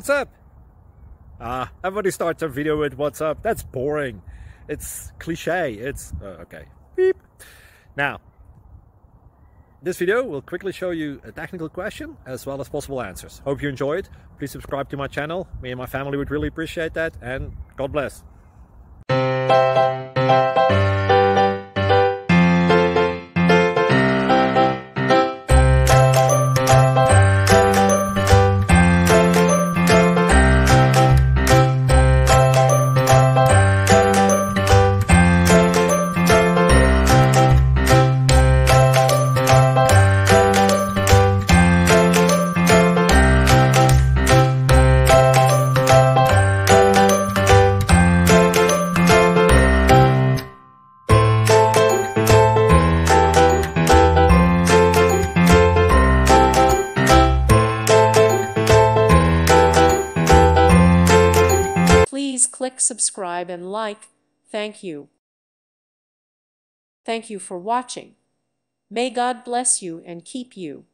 What's up? Everybody starts a video with what's up. That's boring. It's cliche. It's okay. Beep. Now, this video will quickly show you a technical question as well as possible answers. Hope you enjoy it. Please subscribe to my channel. Me and my family would really appreciate that, and God bless. Please click subscribe and like. Thank you. Thank you for watching. May God bless you and keep you.